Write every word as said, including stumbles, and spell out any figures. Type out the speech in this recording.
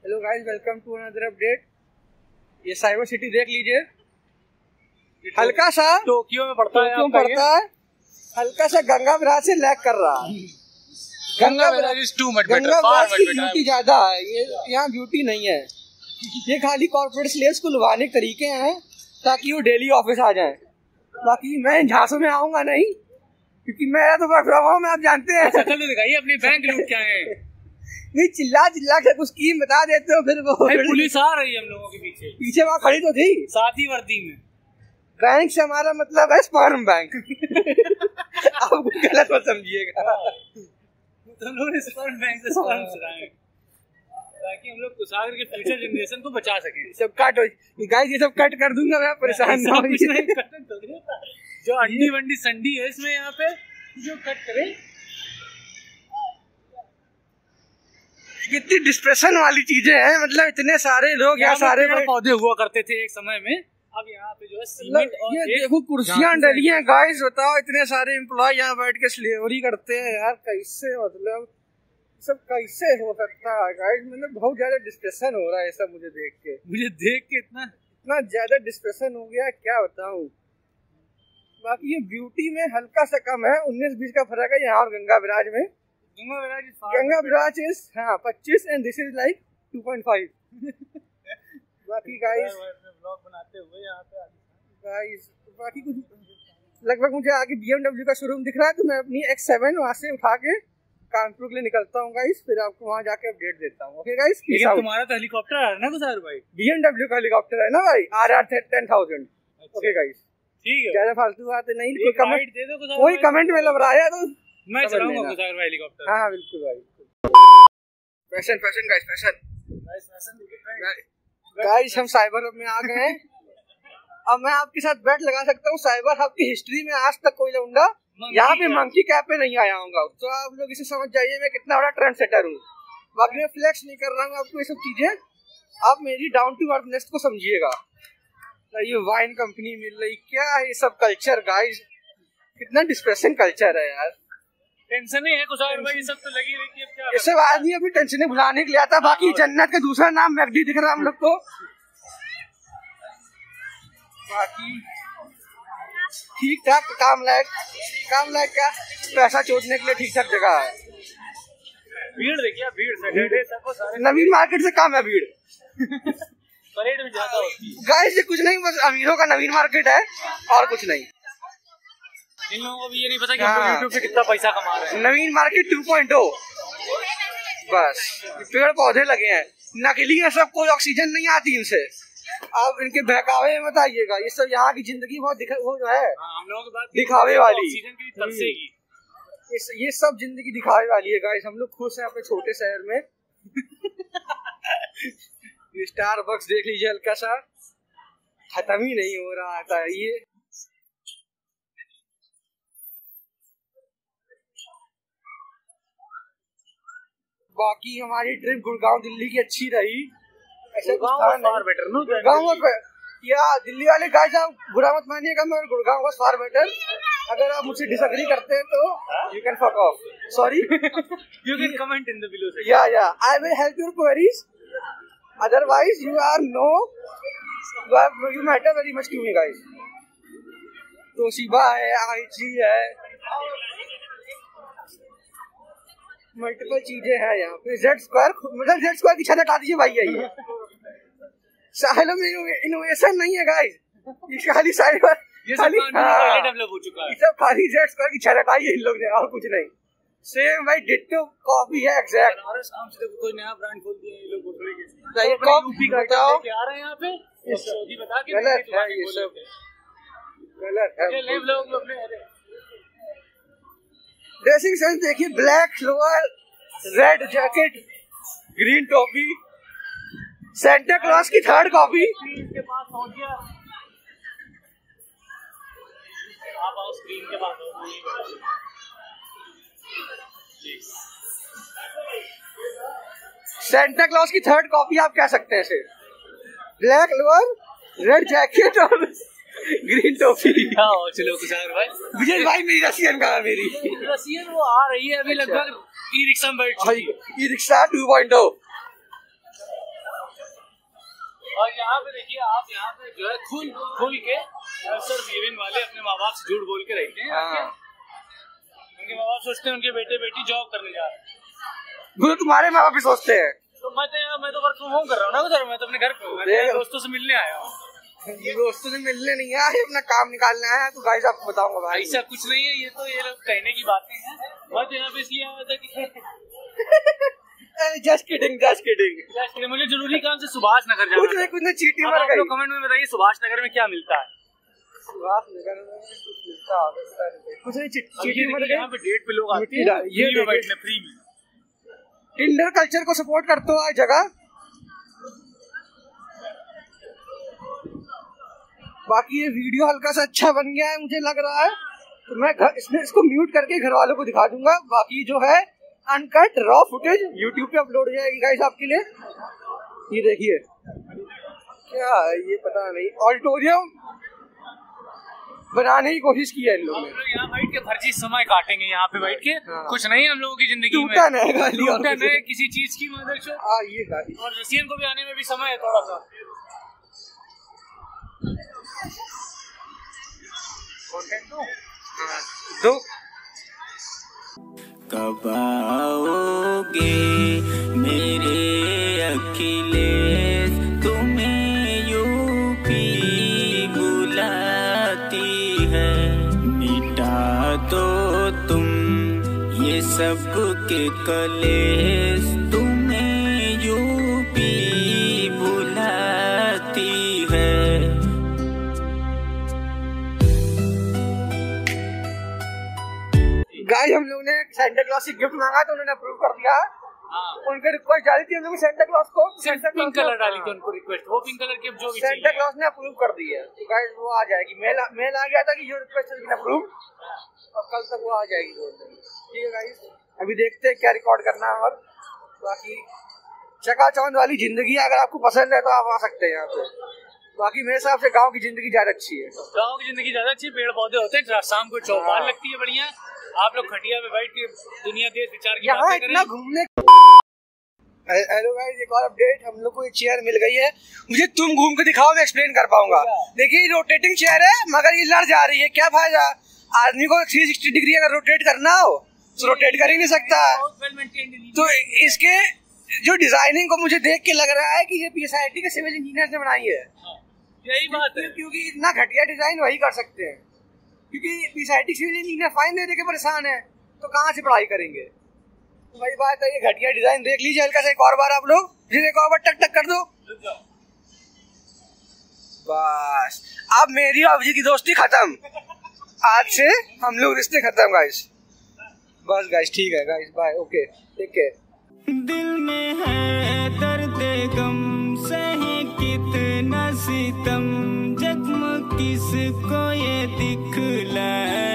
Hello guys, welcome to another update. ये cyber city देख लीजिए, हल्का सा टोक्यो में पड़ता है, टोक्यो में पड़ता है, हल्का सा गंगा विराज से लैग कर रहा है। Ganga Viraj is too much better, Ganga far Viraj much की बेटर। ब्यूटी ज्यादा है, ये यहाँ ब्यूटी नहीं है। ये खाली कॉर्पोरेट स्लेव्स को लुभाने के तरीके हैं ताकि वो डेली ऑफिस आ जाए। बाकी मैं झांसों में आऊंगा नहीं, क्योंकि मेरा तो वर्क फ्रॉम होम है, आप जानते हैं। शक्ल तो दिखाइए अपनी, बैंक लूट क्या है। नहीं, चिल्ला चिल्ला के कुछ स्कीम बता देते हो, फिर वो पुलिस आ रही है हम लोगों के पीछे पीछे वहाँ खड़ी तो थी साथ ही वर्दी में। बैंक से हमारा मतलब है स्पर्म बैंक। आप कुछ गलत मत समझिएगा। तो हम लोग स्पर्म बैंक से स्पर्म चुराएं ताकि हम लोग कुशागर के फ्यूचर जनरेशन को बचा सकें। सब कट हो गाइस, ये सब कट कर दूंगा मैं, परेशान ना होइए। जो अंडी वंडी संडी है इसमें यहाँ पे जो कट करे। कितनी डिस्प्रेशन वाली चीजें हैं, मतलब इतने सारे लोग यहाँ सारे पौधे हुआ करते थे एक समय में, अब यहाँ पे जो है सीमेंट और ये देखो कुर्सियां डली हैं। गाइस बताओ, इतने सारे एम्प्लॉय यहाँ बैठ के स्लेवरी करते हैं यार, कैसे मतलब सब कैसे हो सकता है गाइस। मतलब बहुत ज्यादा डिस्प्रेशन हो रहा है सब मुझे देख के, मुझे देख के इतना इतना ज्यादा डिस्प्रेशन हो गया, क्या बताऊं। बाकी ये ब्यूटी में हल्का सा कम है, उन्नीस बीस का फर्क है यहाँ और गंगा विराज में। गंगा विराज गंगा विराज इज हाँ पच्चीस and this is like two point five. बाकी गाइस ब्लॉग बनाते हुए यहाँ पे गाइस बाकी कुछ लगभग मुझे आगे बीएमडब्ल्यू का शोरूम दिख रहा है, तो मैं अपनी एक्स सेवन वहाँ से उठा के कानपुर के लिए निकलता हूँ गाइस, फिर आपको वहाँ जाके अपडेट देता हूँ। ओके गाइस, तुम्हारा तो हेलीकॉप्टर है ना कुशार भाई? बीएमडब्ल्यू का हेलीकॉप्टर है ना भाई, R R ten thousand. Okay guys, ठीक है, ज्यादा फालतू बात नहीं। कोई कमेंट दे दो, कोई कमेंट में लग रहा है तो मैं चलाऊंगा कुशार भाई हेलीकॉप्टर। हाँ बिल्कुल भाई, fashion fashion guys, fashion guys fashion guys. हम साइबर हब में आ गए हैं। अब मैं आपके साथ बेट लगा सकता हूँ, साइबर हब की हिस्ट्री में आज तक कोई लौंडा यहाँ पे मंकी कैप पे नहीं आया होगा। तो आप लोग इसे समझ जाइए मैं कितना बड़ा ट्रेंड सेटर हूँ। बाकी मैं फ्लेक्स नहीं कर रहा हूँ आपको ये सब चीजें, आप मेरी डाउन टू अर्थनेस को समझिएगा। ये वाइन कंपनी मिल रही, क्या है ये सब कल्चर गाइस, कितना डिस्प्रेसिंग कल्चर है यार। टेंशन है कुशार भाई, ये सब तो लगी रहती है। अब क्या ये सब आदमी अभी टेंशन भुलाने के लिए आता। बाकी जन्नत का दूसरा नाम मैकडी दिख रहा है हम लोग को। बाकी ठीक ठाक काम लायक काम लायक का पैसा चोटने के लिए ठीक ठाक जगह है। भीड़ देखिए, भीड़ सैटरडे सबको सारे नवीन मार्केट से कम है भीड़। परेड में ज्यादा होती है गाइस। ये कुछ नहीं, बस अमीरों का नवीन मार्केट है और कुछ नहीं। इन लोगों को भी ये नहीं पता कि हम यूट्यूब से कितना पैसा कमा रहे हैं। Naveen market two point O, बस पेड़ पौधे लगे हैं, नकली है सब, कोई ऑक्सीजन नहीं आती इनसे। आप इनके बहकावे मत आइएगा, ये सब यहाँ की जिंदगी बहुत दिखा वो जो है हम लोगों की बात दिखावे वाली, ऑक्सीजन की तरसेगी। ये ये सब जिंदगी दिखावे वाली है गाइस। हम लोग खुश हैं अपने छोटे शहर में। स्टारबक्स देख लीजिए, हल्का सा खत्म ही नहीं हो रहा था ये। बाकी हमारी ट्रिप गुड़गांव दिल्ली की अच्छी रही। ऐसे फार बेटर नो गुड़गांव या दिल्ली वाले गाइस, आप बुरा मत मानिएगा, मगर गुड़गांव वाज फार बेटर। अगर आप मुझसे डिसएग्री करते हैं तो you can fuck off, sorry. You can comment in the below section. Yeah yeah I will help your queries, otherwise you are no you matter very much to me guys. Toshiba है, आईची है, multiple चीजें हैं यहाँ पे। Z square, मतलब Z square की छत हटा दीजिए भाई, यही साहिलों में इनोवेशन नहीं है गाइस, ये खाली साइबर ये सब पहले डेवलप हो चुका है। सब खाली जेड स्क्वायर की छत हटाई है इन लोग ने, और कुछ नहीं। सेम भाई डिट्टो कॉपी है एग्जैक्ट। बनारस आम से कोई नया ब्रांड खोल दिया ये लोग, बोल ये कॉपी बताओ क्या आ रहे हैं यहाँ पे, ये सऊदी बता के गलत है, ये सब गलत है। ये ले लोग अपने ड्रेसिंग सेंस देखिए, black lower, red jacket, green टोपी, सेंटा क्लॉज की थर्ड कॉपी। इसके पास पहुंच गया, आप आओ स्क्रीन के पास हो। सेंटा क्लॉज की थर्ड कॉपी आप कह सकते हैं इसे। ब्लैक लोअर, रेड जैकेट और ग्रीन टोपी। चलो कुशार भाई, विजय भाई मेरी रसियन का, मेरी रसियन वो आ रही है अभी लगभग ई रिक्शा में बैठ चुकी है। E rickshaw two point O और यहाँ पे देखिए आप यहाँ पे जो है खुल खुल के अक्सर वीरेन वाले अपने माँ बाप से झूठ बोल के रहते हैं। हाँ। उनके माँ बाप सोचते हैं उनके बेटे बेटी जॉब करने जा रहे हैं। गुरु तुम्हारे माँ बाप भी सोचते हैं। तो मैं तो मैं तो वर्क फ्रॉम होम कर रहा हूँ ना सर, मैं तो अपने घर पे हूँ, दोस्तों से मिलने आया हूँ। दोस्तों से मिलने नहीं आया, अपना काम निकालने आया। तो गाइस आपको बताऊंगा भाई ऐसा कुछ नहीं है, ये तो ये लोग कहने की बातें हैं। मैं तो यहाँ पे इसलिए आया था कि जस्ट किडिंग जस्ट किडिंग मुझे जरूरी काम से सुभाष नगर जाना। कुछ नहीं कुछ नहीं, चीटी मर गई। कमेंट में बताइए सुभाष नगर में क्या मिलता है। सुभाष नगर में कुछ मिलता है कुछ नहीं, चीटी मर गई। यहाँ पे डेट पे लोग आते हैं ये बैठने फ्री में। टिंडर कल्चर को सपोर्ट करते हो आज जगह। बाकी ये वीडियो हल्का सा अच्छा बन गया है मुझे लग रहा है, तो मैं घर इसमें इसको म्यूट करके घर वालों को दिखा दूंगा। बाकी जो है अनकट रॉ फुटेज यूट्यूब पे अपलोड हो जाएगी गाइस आपके लिए। ये देखिए क्या है ये पता नहीं, ऑडिटोरियम बनाने की कोशिश की है इन लोगों ने। यहाँ बैठ के फर्जी समय काटेंगे यहाँ पे बैठ के। हाँ। कुछ नहीं हम लोगों की जिंदगी में टूटन है किसी चीज की मदद। और रसियन को भी आने में भी समय है थोड़ा सा। दो कब आओगे मेरे अखिलेश, तुम्हें यूपी बुलाती है। मिटा दो तुम ये सब के कलेश, तुम्हें यूपी बुलाती है। गाइस हम लोग ने सेंटा क्लॉज से गिफ्ट मांगा तो उन्होंने अप्रूव कर दिया। हाँ। उनके रिक्वेस्ट डाली थी हम लोग सेंटा क्लॉज को, पिंक कलर डाली थी उनको रिक्वेस्ट, वो पिंक कलर की जो भी सेंटा क्लॉज ने अप्रूव कर दी है। तो गाइस वो आ जाएगी। मेल मेल आ गया था कि your request has been approve, और कल तक वो आ जाएगी। ठीक है गाइस, अभी देखते हैं क्या रिकॉर्ड करना है। और बाकी चकाचौंध वाली जिंदगी अगर आपको पसंद है तो आप आ सकते हैं यहाँ पे। बाकी मेरे हिसाब से गाँव की जिंदगी ज्यादा अच्छी है। गाँव की जिंदगी ज्यादा अच्छी है, पेड़ पौधे होते हैं, शाम को चौपाल लगती है बढ़िया। आप लोग खटिया पे बैठ के दुनिया देश विचार की बातें करें। इतना घूमने। हेलो गाइस, एक और अपडेट, हम लोग को एक चेयर मिल गई है। मुझे तुम घूम के दिखाओ, मैं एक्सप्लेन कर पाऊंगा। देखिए रोटेटिंग चेयर है मगर ये लड़ जा रही है। क्या फायदा आदमी को थ्री सिक्सटी डिग्री अगर रोटेट करना हो तो रोटेट कर ही नहीं सकता। तो इसके जो डिजाइनिंग को मुझे देख के लग रहा है कि ये पीएसआईटी के सिविल इंजीनियर ने बनाई है। यही बात है, क्योंकि इतना घटिया डिजाइन वही कर सकते हैं। क्योंकि पीएसआईटी सिविल इंजीनियर फाइन दे दे के परेशान है, तो कहाँ से पढ़ाई करेंगे। तो वही बात है, ये घटिया डिजाइन देख लीजिए हल्का सा एक और बार आप लोग, जिसे एक और बार टक टक कर दो बस। अब मेरी और अभिजीत की दोस्ती खत्म, आज से हम लोग रिश्ते खत्म गाइस। बस गाइस ठीक है guys, bye, okay, take care. दिल में है दर्द गम, सहे कितना सितम, जख्म किसको ये दिखलाए।